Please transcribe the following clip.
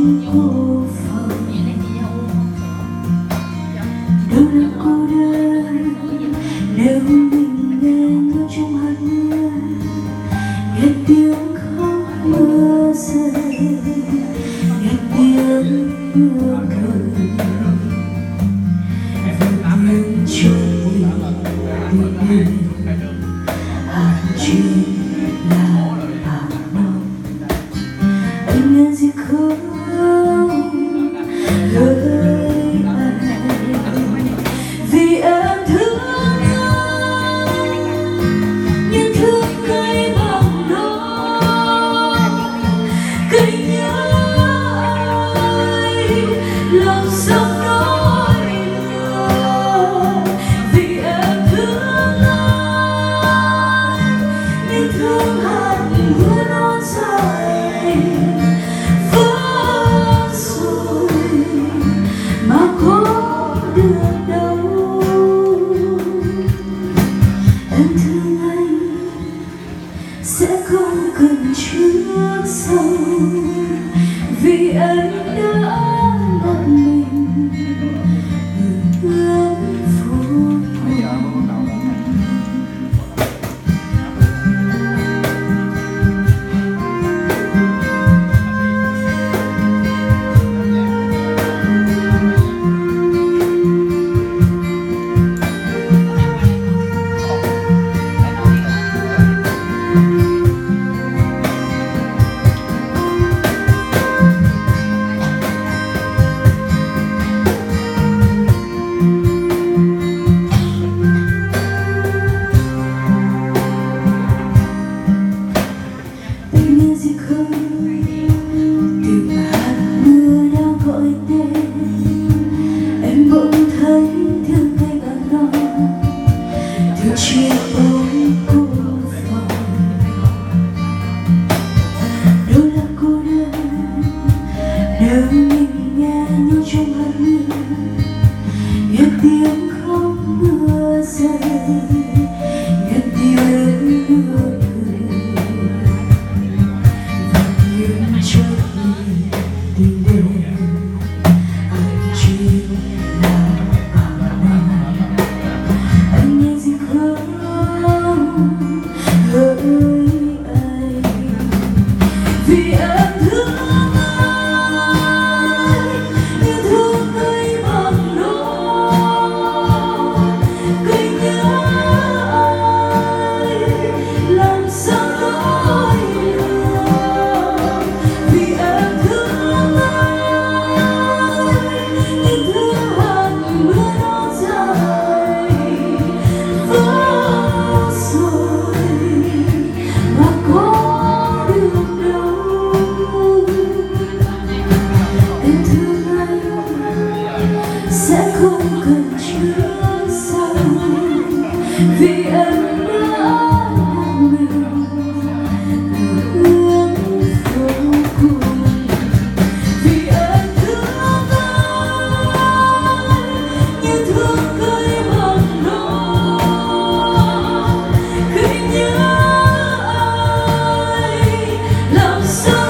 trong cô phòng. Đâu là cô đơn nếu mình nghe nhau trong hạt mưa, nghe tiếng khóc mưa rơi, nghe tiếng mưa cười, tiếng trôi tình hạt chim là hạt mong. Anh nghe gì không hỡi anh, vì em thương anh nhưng thương cây bằng đó, cây nhớ ai lòng sông nói lừa. Vì em thương anh nhưng thương hạt mưa non dài vỡ rồi mà có được đâu. Em thương anh sẽ không cần trước sau, vì anh đã một mình hướng vô cùng. Chiếc ôm cô phòng, đâu là cô đơn nếu mình nghe nhau trong hạt mưa, nghe tiếng khóc mưa rơi, nghe tiếng mưa cười và tiếng trôi tình đêm. Anh chỉ là bằng lòng. Anh nghe gì không hỡi anh, vì em thương anh như thương cây bằng đó, cây nhớ ai làm sao nói lừa. Vì em thương anh như thương hạt mưa non dài vỡ rồi mà có được đâu. Em thương anh sẽ không cần trước sau, vì em đã một mình hướng vô cùng. Vì em thương anh như thương cây bằng đó, cây nhớ ai làm sao